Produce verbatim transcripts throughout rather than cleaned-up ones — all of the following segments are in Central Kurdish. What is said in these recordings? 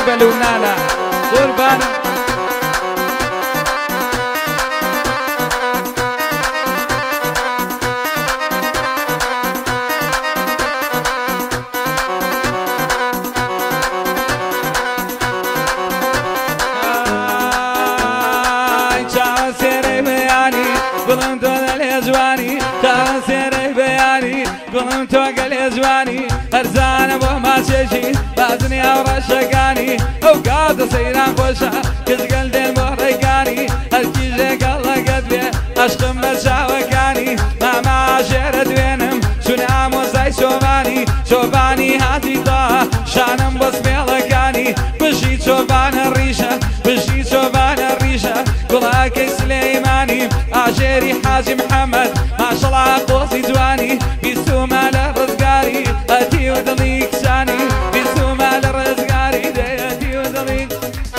بلونانا قربان قلم تو دل جوانی تاثیر بیانی قلم تو گل جوانی ارزان بو ما شیشی بازنی اور شگانی او قاد سیران خوشا کز قل دل بورگانی هر چیزی قل قدوی عشقم بشاوکانی ما ما شرد وینم شنام و زی شوبانی شوبانی هاتی تا شانم بس بیلگانی بشی شوبان الریشه بشی شوبان الریشه قلاك سليماني عشيري حاجي محمد ما شاء الله قوسي جواني بيسوم على رزقاري اتي وضليك شاني بيسوم على رزقاري اتي وضليك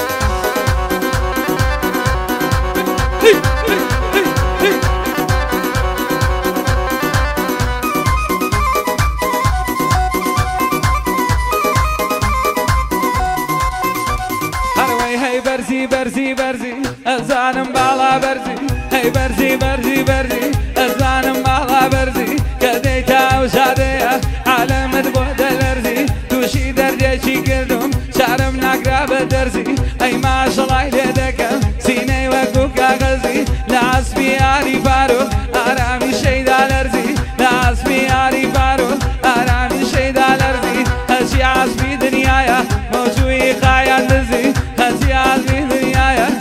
هروي هي برزي برزي برزي ازانم بالا برزي هي برزي برزي برزي ازانم بالا برزي كديتا وشادية عالم تبود الارزي توشي درجة شي كردم شارم ناقراب درزي اي ما شاء الله يدك سيني وكوكا غزي لعصبي عاري فاروق ارامي شيد على الارزي لعصبي عاري فاروق ارامي شيد على الارزي هشي عصبي دنيايا موجوي خايا نزي هشي عصبي دنيايا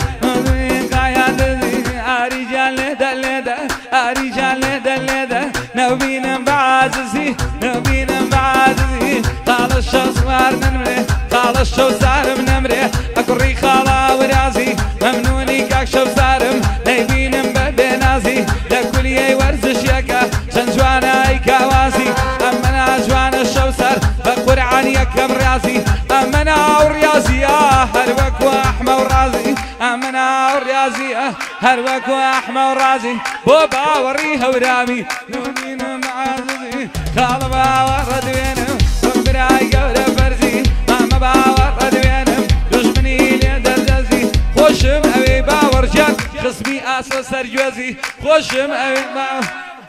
رجال لدا لدا نبينا بعززي نبينا بعززي قال الشمس صار نمره قال الشمس صار بنمره اكري خالا ورازي ممنوني كاك شوف صارم نبينا ببنازي لكل يي ورزش يكا شنجوانا اي كواسي امنا جوانا الشوس صار بقرعان يكم رازي امنا وريازي هربك واحمى ورازي امنا وريازي هربك واحمى ورازي بوبا وريها ورامي نونينا معازي خالبا ورد وينم وبراي قولة فرزي ماما با ورد وينم دشمني لي دردزي خوشم اوي باور جان خصمي اسو سرجوزي خوشم اوي باور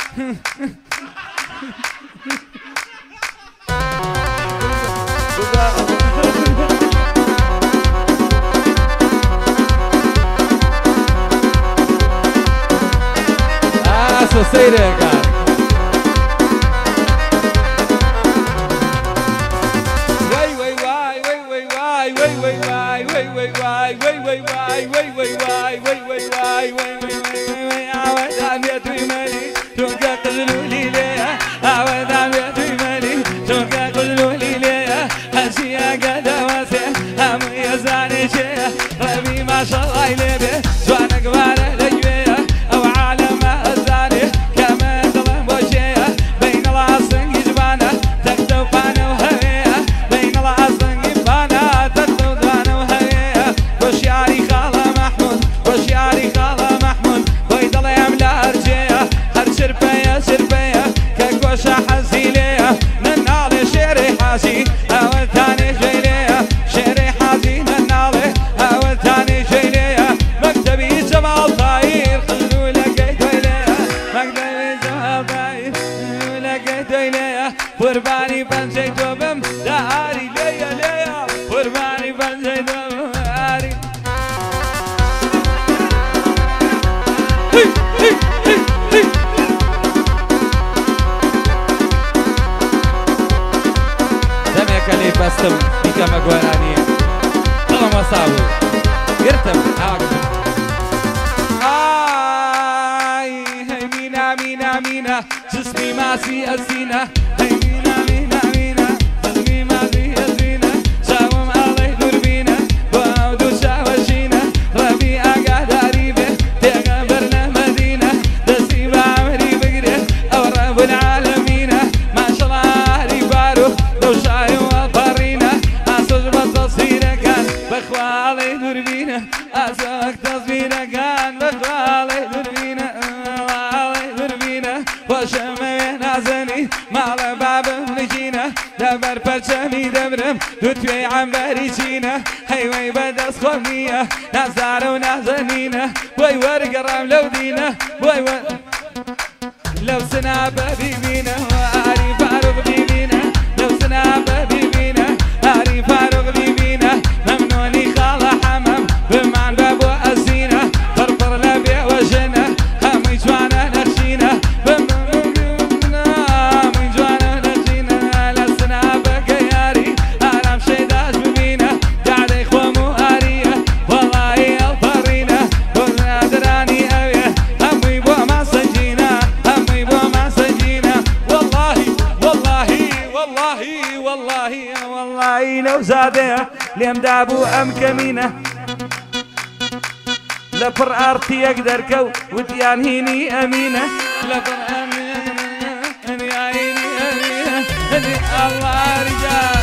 So say that, God. Wait, wait, why, wait, wait, why, wait, wait, why, wait, wait, why, wait, wait, why, wait, wait, why, wait, wait, why, wait, wait, wait, عود عم يدوي مالي توقع قلوا لي ليه عود عم يدوي مالي توقع قلوا لي ليه هالشي قد واسع هم يزعني شيء ربي ما شاء الله يلبي جوانك وانا لجويه او عالم أول ثاني جيلية شعري حزين الناظر أول ثاني جيلية مكتبي جمال طاير خلوا لقيت ويلية مكتبي جمال طاير خلوا لقيت ويلية قرباني بنجيت وبم داري ليا ليا قرباني بنجيت وبم داري اللي بستم بيكا مقوانانية طلع مصابو يرتم عاقب آي هي مينا مينا مينا جسمي ماسي أزينة هي مينا مينا مينا جسمي ماسي أزينة شاوم الله يدور بينا وعودو شاوشينا ربيع قاعد قريبة تغبرنا مدينة دسي بعمري بقري أو رب العالمين ما شاء الله علي فاروق لو شايو بخوالي دربينا أسوك تصويرا كان بخوالي دربينا بخوالي دربينا وشمي نازني مال باب ملجينا دبر برشمي دبرم دوتوي عم بريشينا وي وي بدس خمية نزار ونازنينة وي ورقرام لو دينة وي وي لو سنابة بيبينا واري فاروق بيبينا لو سنابة بيبينا اري فاروق بيبينا ممنوني خالة حمام بمان بابو أزينة فرفر لبي وجنة هم يجوانا نخشينا بمنا من جوانا نخشينا لسنابة كياري أرام شيداش ببينا قاعد إخوة مؤارية والله الفرينة قلنا دراني أبيه هم يبو ما سجينا هم يبو ما سجينا والله والله والله والله والله لو زادها ليم دابو أم كمينة لفر أرتي أقدر كو وديان هيني أمينة لفر أمينة يا عيني أمينة الله رجال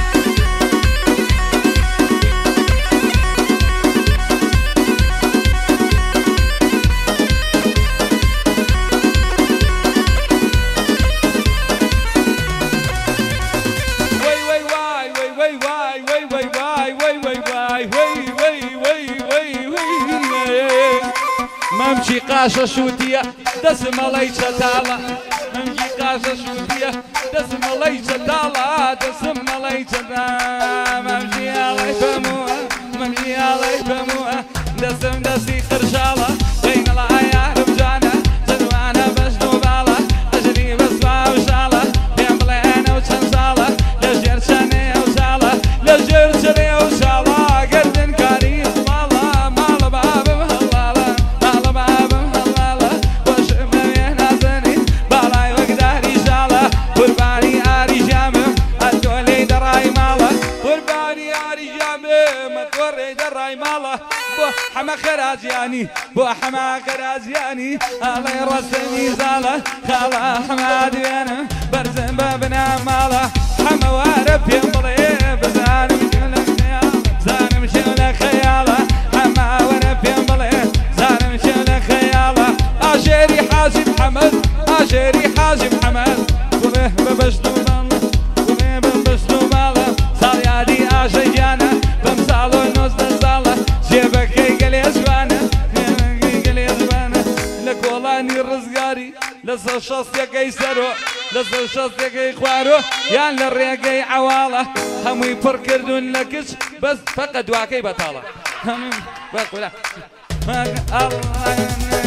ممشي قاشة شوتية دسم الله يشتالا ممشي قاشة شوتية دسم الله يشتالا دسم الله يشتالا ممشي الله يفهموها ممشي الله يفهموها دسم دسي خرشالة بين العيار بجانا جنوانا بجنو بالا أجري بسوا وشالة بين بلينا وشنشالة لجير شاني وشالة لجير شاني وشالة قردن كاري والله مال باب مهلالة مال باب مهلالة وشم ينازني بالاي وقداري شالة قرباني آري جامم أتولي دراي مالة قرباني آري جامم أتولي دراي مالة بو حما خرازياني بو حما خرازياني الله يرسني زالة خاله حماد ويانا برزن بابنا مالة حما وارب ينبضي بزانم شلك خيالة زانم شلك خيالة حما وارب ينبضي زانم شلك خيالة عشيري حازم حمد عشيري حازم حمد قومه ببشتو بالله قومه ببشتو بالله صار يادي عشي جانا بمسالو النوز نزالة جيبك قلي أزبانة قلي أزبانة لك والله الرزقاري لسه الشخص يكي سرو لسه الشخص يكي خوارو يان للريقي عوالة هم يفركردون لكش بس فقد واكي بطالة هم بقولا الله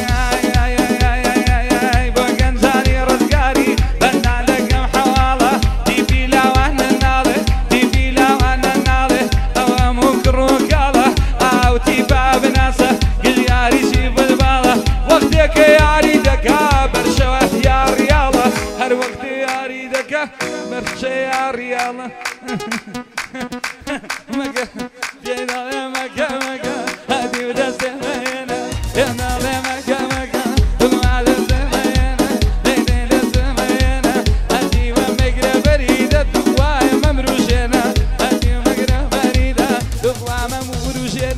بوغنزاني رزقاري بنا لكم حوالة دي في لاوانا النالي دي في لاوانا النالي أو مكروك الله أو تيباب ناسه قل ياري شيب البالة وقتك ياري دكا برشوه يا ريالة هر وقت ياري دكا برشوه يا ريالة مكا جينا مكا مكا هادي ودسه مهينة ينا مكا مكا وما دسه مهينة ليلة دسه مهينة هادي ومقرى بريدة تقوى ممروشينة هادي ومقرى بريدة تقوى ممروشينة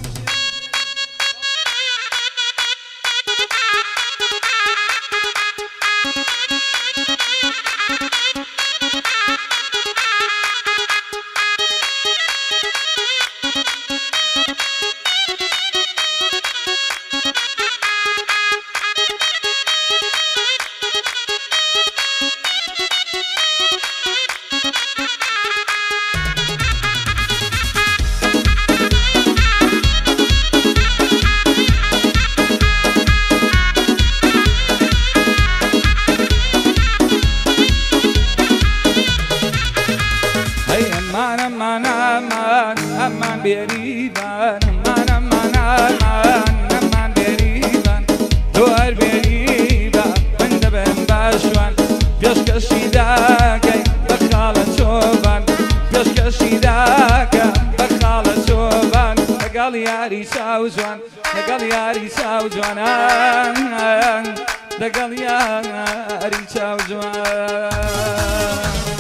أمان أمان أمان أمان بريبان أمان أمان أمان أمان بريبان دوار بريبان من دبن باشوان بيش كشي داكي بخالة شوبان بيش كشي داكي بخالة شوبان نقال ياري ساوزوان نقال ياري ساوزوان نقال ياري ساوزوان